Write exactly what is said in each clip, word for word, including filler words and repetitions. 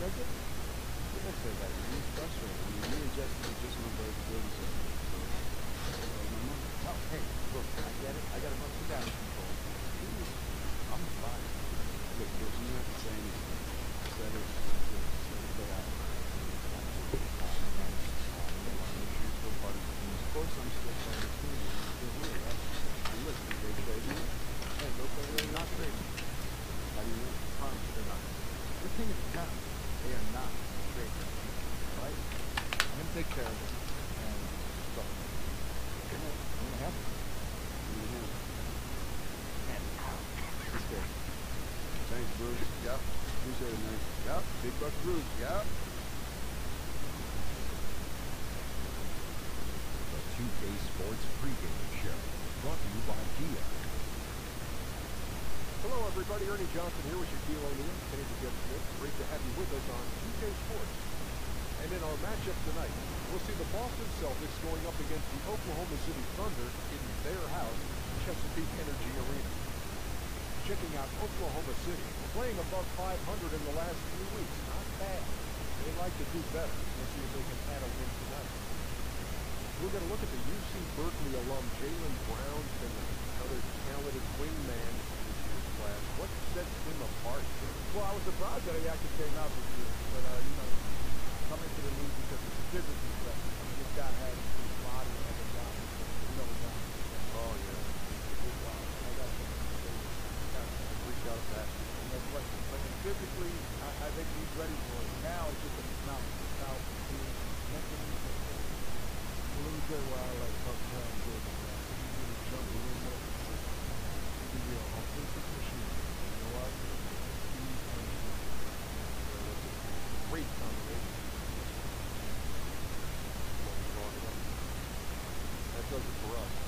like it? Like I said, that it was frustrating. I mean, me and Justin were just on both buildings over here, so that was my mom. No, hey, look, I get it. I got a bunch of damage control. Please, I'm fine. Look, Bruce, you don't have to say anything. Just let it, just let it play out. Still part of the team. Of course, I'm still part of the team. I'm still here, right? And look, did they trade me? Hey, go play with They're not me. trading. How do you know? I promise you they're not. Your thing is town. They are not trading. All right? I'm going to take care of it. And so, I'm going to have it. You know, And out. it's good. Thanks, Bruce. Yep. Appreciate it, man. Yep. Big buck Bruce. Yep. The two K Sports pregame show, brought to you by Kia. Hello, everybody. Ernie Johnson here with Shaquille O'Neal, Kenny the Gift Smith. Great to have you with us on two K Sports. And in our matchup tonight, we'll see the Boston Celtics going up against the Oklahoma City Thunder in their house, Chesapeake Energy Arena. Checking out Oklahoma City, playing above five hundred in the last few weeks. Not bad. They like to do better. We'll see if they can add a win tonight. We're going to look at the U C Berkeley alum Jaylen Brown, another talented wingman in this year's class. What sets him apart? Well, I was surprised that he actually came out this year. But, uh, you know, coming to the league because of the physically stuff. I mean, this guy has the body of a guy. You know, a guy. Oh, yeah. Good guy. I got some kind of Reach out a basket. you know, but, but physically, I, I think he's ready for it. Now it's just a now, now being mentally a little bit while I like tough time good. Uh, he's really jumping a little more consistent. He can be an offensive machine. You know what? He's Great combination. That does it for us.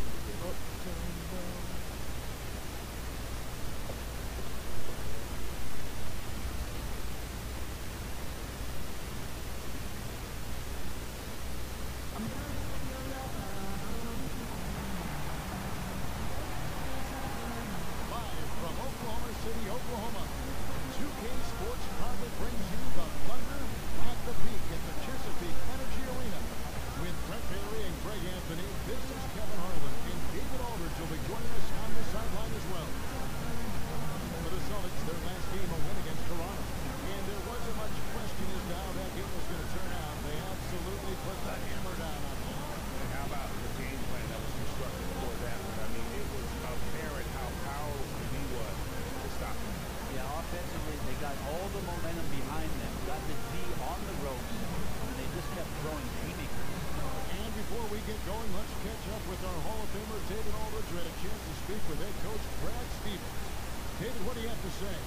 Live from Oklahoma City, Oklahoma, two K Sports proudly brings you the Thunder at the peak at the Chesapeake Energy Arena. With Brett Bailey and Greg Anthony, this is Kevin Harlan, and David Aldridge will be joining us on the sideline as well. For the Celtics, their last game a win against Toronto. And there wasn't much question as to how that game was going to turn out. They absolutely put the hammer down on them. And how about the game plan that was constructed for that one? I mean, it was apparent how powerful he was to stop him. Yeah, offensively, they got all the momentum behind them, got the D on the ropes, and they just kept throwing haymakers. And before we get going, let's catch up with our Hall of Famer, David Aldridge, who had a chance to speak with head coach Brad Stevens. David, what do you have to say?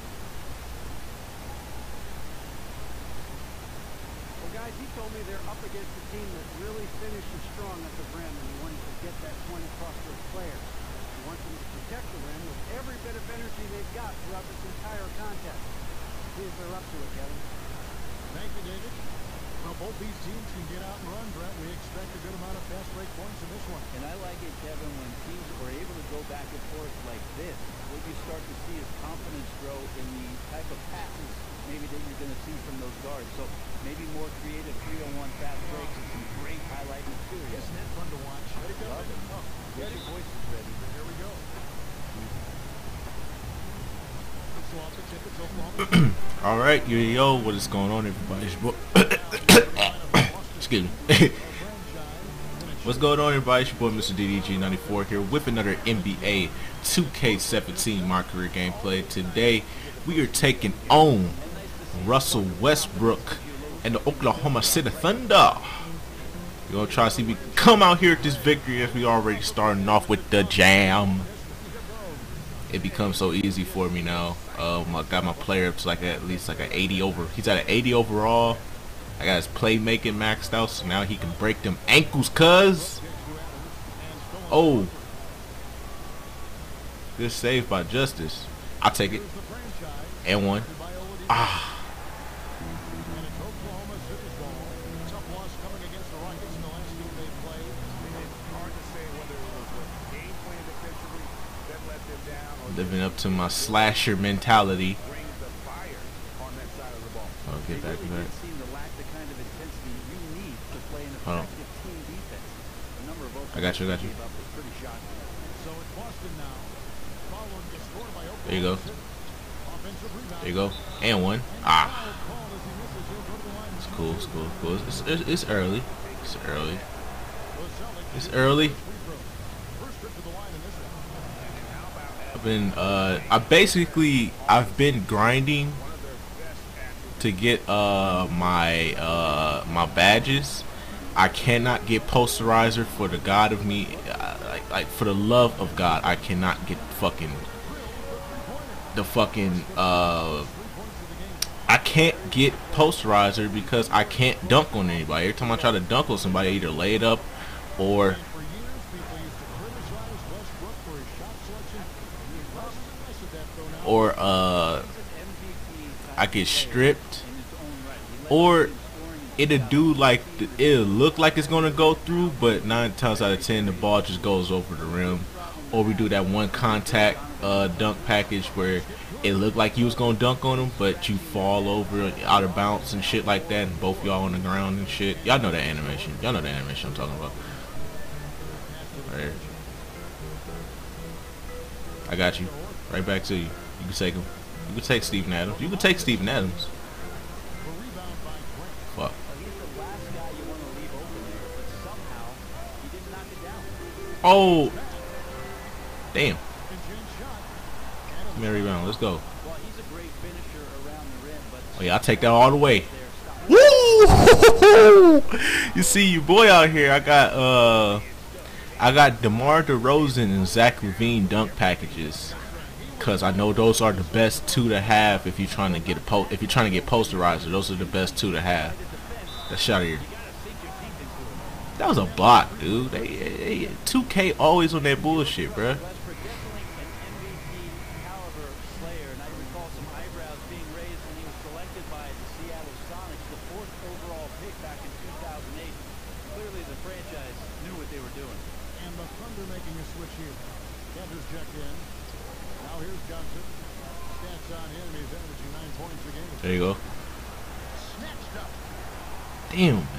Well, guys, he told me they're up against a team that really finishes strong at the rim, and he wanted to get that point across to his players. He wants them to protect the rim with every bit of energy they've got throughout this entire contest. See if they're up to it, Kevin. Thank you, David. Well, both these teams can get out and run, Brett. We expect a good amount of fast break points in this one. And I like it, Kevin, when teams are able to go back and forth like this. What you start to see is confidence grow in the type of passes maybe that you're going to see from those guards. So maybe more creative three-on-one fast breaks and some great highlight material. Isn't that fun to watch? Ready, go. Oh, Get your voices ready. Here we go. so off the tip, it's Oklahoma. All right, yo, yo, what is going on, everybody? It's your boy- Excuse me. What's going on, everybody? It's your boy, Mister D D G ninety-four here with another N B A two K seventeen My Career gameplay. Today, we are taking on Russell Westbrook and the Oklahoma City Thunder. We're going to try to see if we can come out here with this victory as we already starting off with the jam. It becomes so easy for me now. Um, I got my player up to like at least like an eighty over. He's at an eighty overall. I got his playmaking maxed out, so now he can break them ankles, cuz. Oh. Good save by Justice. I'll take it. And one. Ah. Living up to my slasher mentality. ball. I'll get They back really to that. did seem to lack the kind of intensity you need to play an Hold on. effective team defense. The number of I got you, I got you. gave up was pretty shocking. So it's Boston now, following the score by Oklahoma There you go. City. Offensive rebound. There you go. And one. Ah. Foul called as he misses. He'll go to the line. It's cool, it's cool, it's cool. It's, it's, it's early. It's early. The Celtics It's shoot early. the free throw. First trip to the line in this one. I've been, uh, I basically, I've been grinding to get, uh, my, uh, my badges. I cannot get posterizer for the God of me, uh, like, like, for the love of God, I cannot get fucking, the fucking, uh, I can't get posterizer because I can't dunk on anybody. Every time I try to dunk on somebody, I either lay it up or, For years, people used to criticize Westbrook for his shot selection. He lost less of that, though, now. or, uh, I get stripped, or it'll do like, the, it'll look like it's gonna go through, but nine times out of ten, the ball just goes over the rim. Or we do that one contact, uh, dunk package where it looked like you was gonna dunk on him, but you fall over out of bounds and shit like that, and both y'all on the ground and shit. Y'all know that animation. Y'all know the animation I'm talking about. Right here. I got you. Right back to you. You can take him. You can take Steven Adams. You can take Steven Adams. Fuck. Oh. Damn. Give me a rebound. Let's go. Oh yeah, I'll take that all the way. Woo! You see, you boy out here. I got uh, I got DeMar DeRozan and Zach LaVine dunk packages, cause I know those are the best two to have if you're trying to get a po if you're trying to get posterizer. Those are the best two to have. That shot here. That was a block, dude. They, they two K always on that bullshit, bruh. There you go. Damn, man.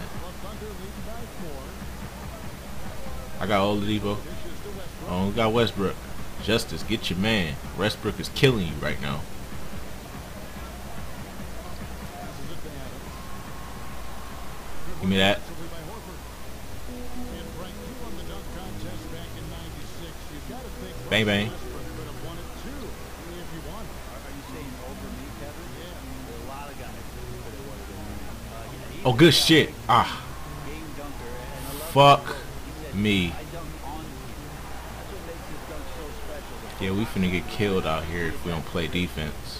I got Oladipo. Oh, we got Westbrook. Justice, get your man. Westbrook is killing you right now. Give me that. Bang, bang. Oh, good shit. Ah. Fuck me. Yeah, we finna get killed out here if we don't play defense.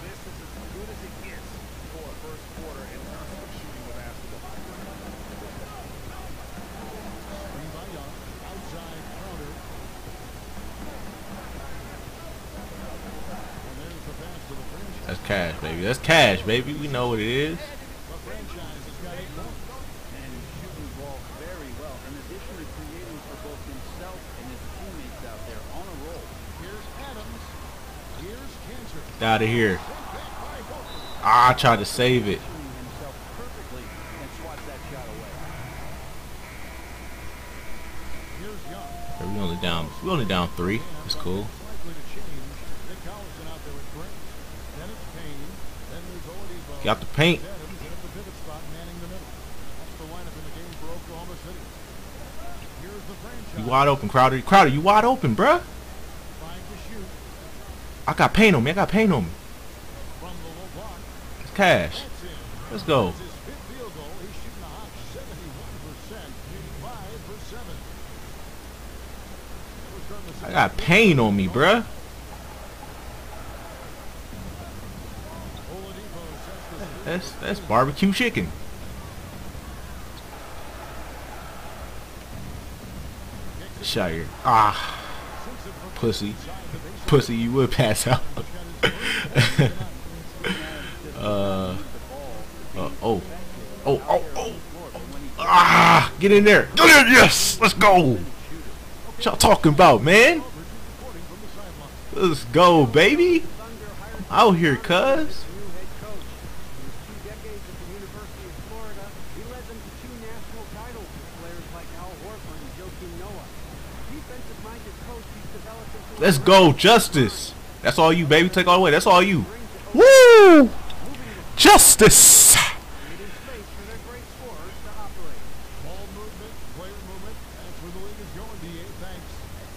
That's cash, baby. That's cash, baby. We know what it is. Out of here. Ah, I tried to save it. Yeah, we only down. We only down three. It's cool. Got the paint. You wide open, Crowder. Crowder, you wide open, bruh. I got paint on me. I got paint on me. It's cash. Let's go. I got paint on me, bruh. That's that's barbecue chicken. Shot here. Ah, pussy. Pussy, you would pass out. uh, uh, oh, oh, oh, oh, ah, get in there. Get in, yes, let's go. What y'all talking about, man? Let's go, baby. I'm out here, cuz. decades at the University of Florida, he led them to two national titles with players like Al Horford and Joakim Noah. Defensive-minded coach, he's developed into Let's go, Justice. That's all you, baby. Take all the way. That's all you. Woo! Justice. creating space for their great scorers to operate. Ball movement, player movement. That's where the league is going, D A. Thanks.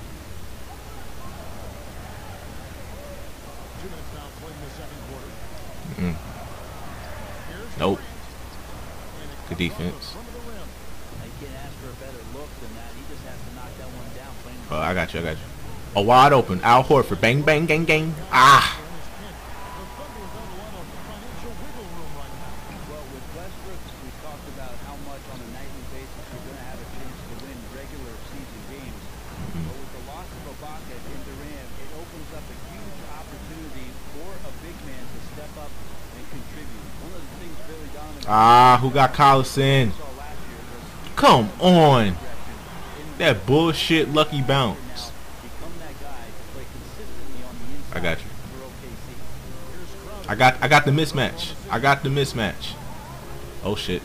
Two minutes now playing the second quarter. Mm. Here's Nope. Durant. And it Good comes off the defense. front of the rim. I can't ask for a better look than that. He just has to knock that one down. Playing Oh, I got you. I got you. A wide open. Al Horford. Bang, bang, gang, gang. Ah. The Thunder without a lot of financial wiggle room right now. well, with Westbrook, we talked about how much on a nightly basis you're going to have a chance to win regular season games. But with the loss of Ibaka and Durant, it opens up a huge opportunity for a big man to step up and contribute. One of the things Billy Donovan Ah, who got Collison? saw last year was Come on. direction. That bullshit lucky bounce. Become that guy to play consistently on the inside I got you. for O K C. I got I got the mismatch. I got the mismatch. Oh shit.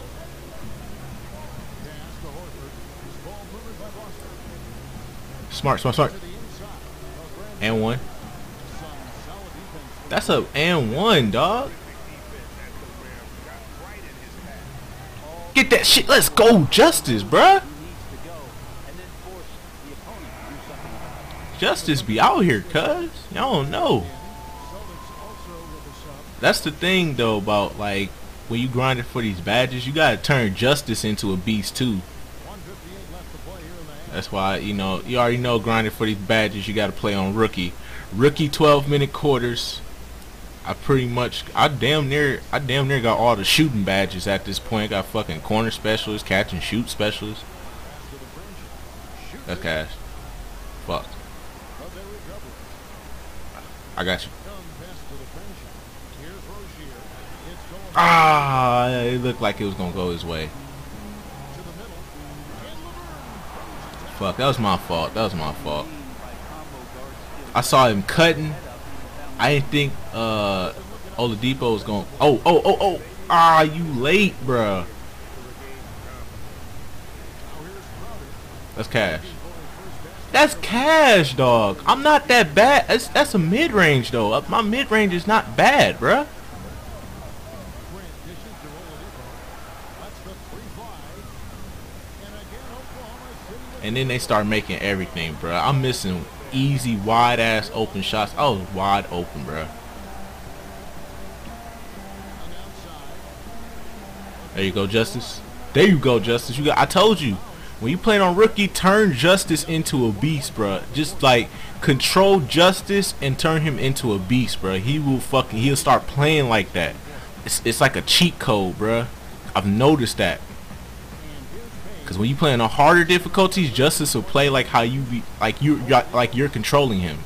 Pass to Horford. This ball movement by Boston. Smart, smart, smart. To the inside. Well, Brand And one. some solid defense. That's a and one, dog. Get that shit. Let's go, Justice, bruh. He needs to go and then force the opponent to do something about it. Justice be out here, cuz. Y'all don't know. Celtics also with a sub. That's the thing, though, about, like, when you grinding for these badges, you gotta turn Justice into a beast, too. one fifty-eight left to play here in the half. That's why, you know, you already know grinding for these badges, you gotta play on Rookie. Rookie twelve minute quarters. I pretty much, I damn near, I damn near got all the shooting badges at this point. Got fucking corner specialist, catch and shoot specialist. Pass to the fringe. Shoots That's it, cash. Fuck. but they recover. I got you. Young pass to the fringe. Here's Rozier. It's going Ah, it looked like it was gonna go his way. to the middle. And LeBron. Fuck, that was my fault. That was my fault. By combo guard skills. I saw him cutting. I didn't think uh Oladipo was going. Oh, oh, oh, oh. Ah, you late, bruh. That's cash. That's cash, dog. I'm not that bad. That's that's a mid range though. Uh, My mid range is not bad, bruh. Grant dishes to Oladipo. That's the three fly. And again, Oklahoma City with And then they start making everything, bruh. I'm missing easy, wide ass open shots. I was wide open, bruh. on the outside. There you go, Justice. There you go, Justice. You got. I told you. When you playing on Rookie, turn Justice into a beast, bruh. Just like control Justice and turn him into a beast, bruh. He will fucking. He'll start playing like that. It's it's like a cheat code, bruh. I've noticed that. Cause when you playing on harder difficulties, Justice will play like how you be, like you like you're controlling him.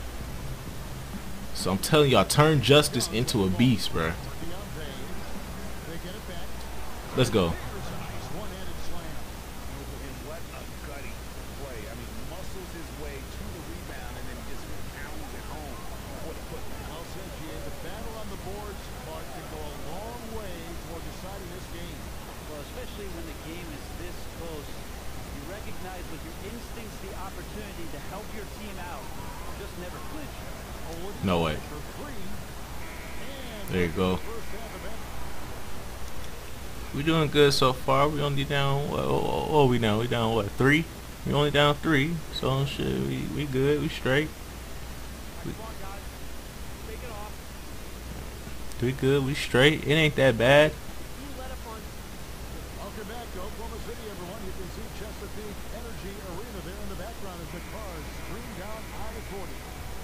So I'm telling y'all, turn Justice into a beast, bruh. They get it back. Let's go. Nice one-handed slam. What a gutty play. I mean, muscles his way to the rebound and then just pounds it home for the football. Well said, G A. The battle on the boards, Clark, can go a long way toward deciding this game. Well, especially when the game is this close, you recognize with your instincts the opportunity to help your team out. Just never flinch. Oladipo No way. for three. And There you go. first half of it. We doing good so far. We only down what? Oh, oh, we down? We down what? Three? We only down three. So shit, we we good. We straight. We, Come on, guys. Take it off. we good. We straight. It ain't that bad. You let up on. Welcome back to Oklahoma City, everyone. You can see Chesapeake Energy Arena there in the background as the cars stream down I forty.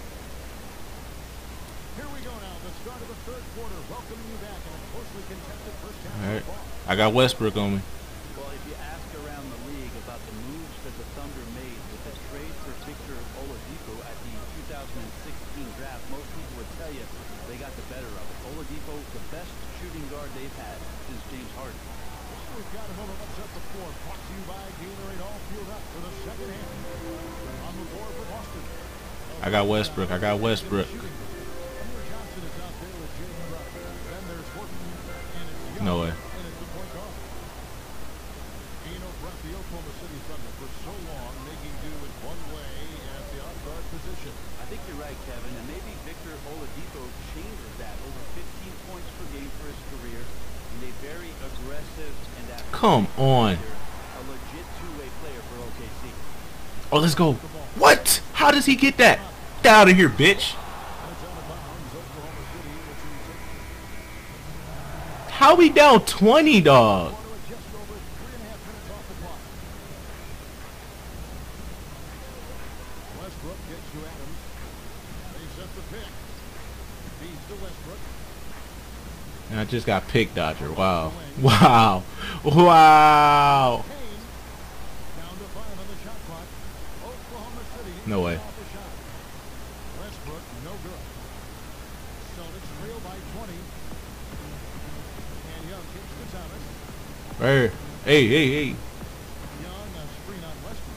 Here we go now, the start of the third quarter, welcoming you back in a closely contested first half All right. of ball. I got Westbrook on me. Well, if you ask around the league about the moves that the Thunder made with the trade for Victor Oladipo at the two thousand sixteen draft, most people would tell you they got the better of it. Oladipo, the best shooting guard they've had since James Harden. We've got a moment, let's set the floor. Brought to you by Gatorade, all fueled up for the second half. On the floor for Boston. I got Westbrook. I got Westbrook. Amir Johnson is out there with Jaden Rupp. Then there's Horton, and No way. And it's a point guard. You know, Brett, the Oklahoma City Thunder for so long making do in one way at the off-guard position. I think you're right, Kevin, and maybe Victor Oladipo changes that. Over fifteen points per game for his career, and a very aggressive and athletic Come on. player, a legit two-way player for O K C. Oh, let's go. What? How does he get that? Get out of here, bitch. That's out of bounds. Oklahoma City with two seconds. How we down twenty, dog? Want to adjust over three and a half minutes off the clock. Westbrook gets to Adams. They set the pick. Feeds to Westbrook. And I just got pick dodger. Wow. Wow. Wow. Kane down to five on the shot clock. Oklahoma City No way. off the shot. Westbrook no good. Celtics trail by twenty. And Young kicks to Thomas. Right here. Hey, hey, hey. Young a screen on Westbrook.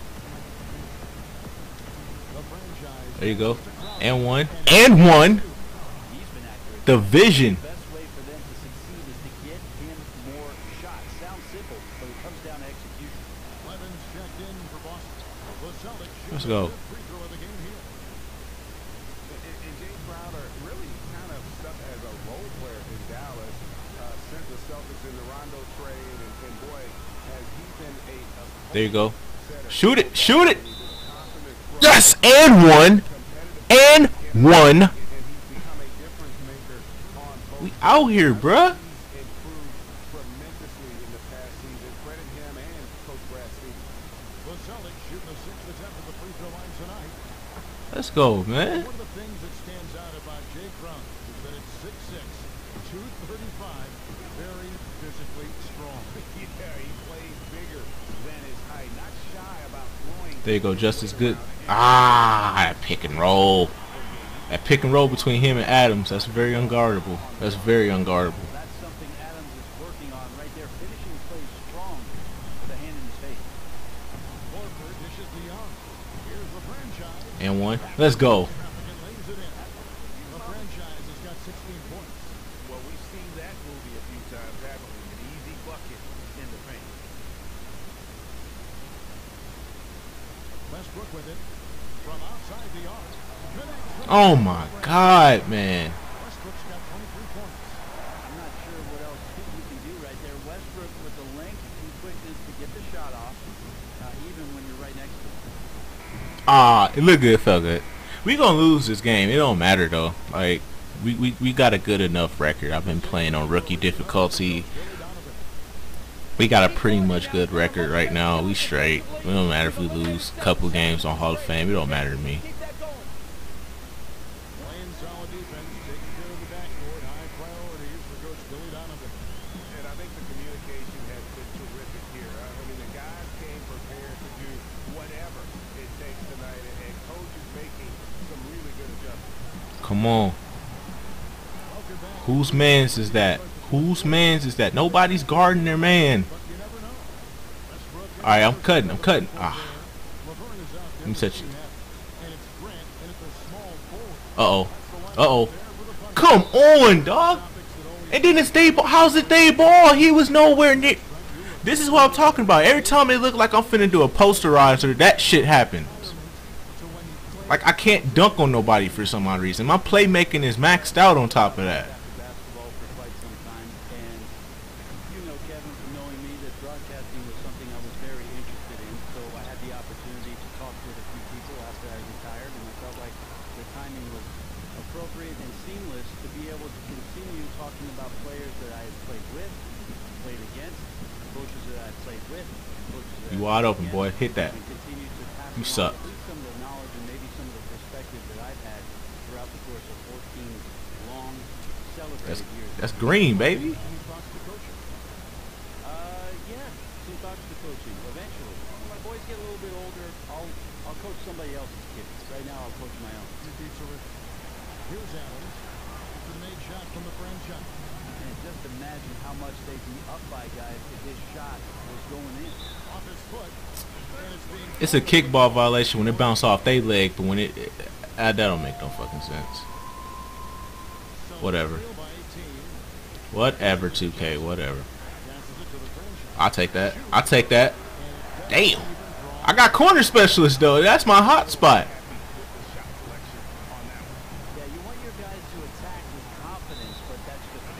The franchise. There you go. And one. And one. He's been accurate. The vision. The best way for them to succeed is to get him more shots. Sounds simple, but it comes down to execution. Clemens checked in for Boston. The Celtics shoot Let's the go. fifth free throw of the game here. And, and James Crowder really kind of stuck as a role player in Dallas uh, since the Celtics in the Rondo trade, and, and boy, has he been a, a There you go. setter. Shoot it. Shoot it. Consummate pro, Yes. And one. competitive, And one. and he's become a difference maker on both. We out here, bruh. He's improved tremendously in the past season. Credit him and Coach Brad Stevens. The Celtics shooting the sixth attempt at the free throw line tonight. Let's go, man. One of the things that stands out about Jay Crowder is that it's six six, two thirty-five, very physically strong. Yeah, he plays bigger than his height. Not shy about throwing. There you go. Just as good. Ah, that pick and roll. That pick and roll between him and Adams. That's very unguardable. That's very unguardable. That's something Adams is working on right there, finishing plays strong with a hand in his face. Horford dishes to Young. Here's the franchise. And one. Let's go. Traffic and lays it in. The franchise has got sixteen points. Well, we've seen that movie a few times, haven't we? An easy bucket in the paint. Westbrook with it from outside the arc. Connects with Oh my God, man. Westbrook's got twenty-three points. I'm not sure what else you can do right there. Westbrook with the length and quickness to get the shot off, uh, even when you're right next to him. Ah, it looked good. It felt good. We gonna lose this game. It don't matter though. Like we, we we got a good enough record. I've been playing on rookie difficulty. We got a pretty much good record right now. We straight. It don't matter if we lose a couple games on Hall of Fame. It don't matter to me. Playing solid defense, taking care of the backboard. High priorities for Coach Billy Donovan. And I think the communication has been terrific here. I mean, the guys came prepared to do whatever it takes tonight, and, and Coach is making some really good adjustments. Come on. Whose man's is that? Whose man's is that? Nobody's guarding their man. But you never know. Westbrook All right, I'm cutting. I'm cutting. Ah. Laverne is out there. Let me touch it. And it's Grant, and it's a small forward. Uh oh. Uh oh. Come on, dog. And then it's they ball. How's it they ball? He was nowhere near. This is what I'm talking about. Every time it look like I'm finna do a posterizer, that shit happens. Like I can't dunk on nobody for some odd reason. My playmaking is maxed out on top of that. Basketball for quite some time, and you know, Kevin, from knowing me, that broadcasting was something I was very interested in. So I had the opportunity to talk with a few people after I retired, and I felt like the timing was appropriate and seamless to be able to continue talking about players that I had played with, played against, coaches that I played with, coaches that You I wide played open, boy. against, Hit that. and continue to pass You along suck. at least some of the knowledge and maybe some of the perspective that I've had throughout the course of fourteen long celebrated That's years. that's green, baby. Any thoughts to coaching? Uh, yeah, some thoughts to coaching eventually. When my boys get a little bit older, I'll I'll coach somebody else's kids. Right now, I'll coach my own. You'd be terrific. Here's Adams. It's a made shot from the franchise. And just imagine how much they'd be up by guys if his shot was going in. Off his foot. And it's being It's a kickball violation when it bounce off their leg, but when it, it uh, that don't make no fucking sense. Celtics Whatever. trail by eighteen. Whatever, two K, whatever. I'll take that. I'll take that. Damn. I got corner specialist though. That's my hot spot. Yeah, you want your guys to attack with confidence, but that's just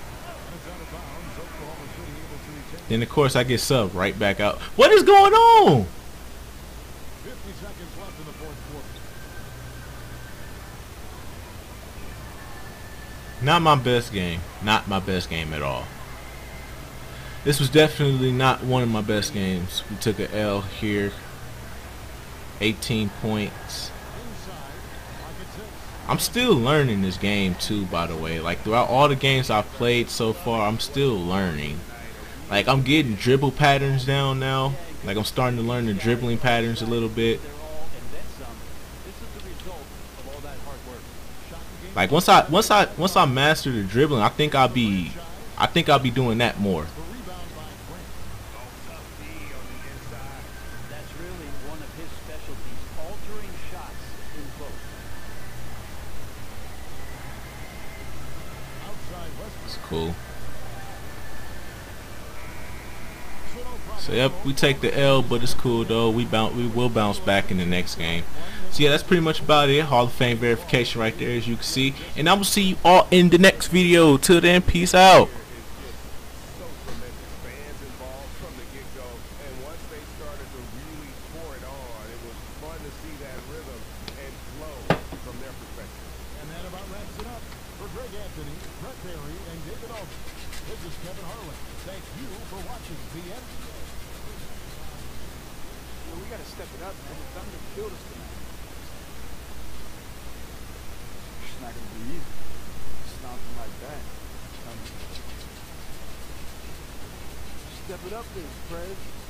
bad. Then of course I get subbed right back out. What is going on? fifty seconds left in the fourth quarter. Not my best game. Not my best game at all. This was definitely not one of my best games. We took an L here. eighteen points. I'm still learning this game too, by the way. Like throughout all the games I've played so far, I'm still learning. Like I'm getting dribble patterns down now. Like I'm starting to learn the dribbling patterns a little bit. Like once I once I once I master the dribbling, I think I'll be I think I'll be doing that more. That's really one of his specialties, altering shots in both. It's cool. So yep, we take the L, but it's cool though. We bounce, we will bounce back in the next game. So yeah, that's pretty much about it. Hall of Fame verification right there, as you can see. And I will see you all in the next video. Till then, peace out. So tremendous. Fans involved from the get-go, and once they started to really pour it on, it was fun to see that rhythm and flow from their perspective. And that about wraps it up. For Greg Anthony, Brett Perry, and David Aldridge, this is Kevin Harlan. Thank you for watching the N B A. Well, we got to step it up, man. The Thunder killed us tonight. It's not going to be easy. Stomping like that. Um, Step it up, then, Fred.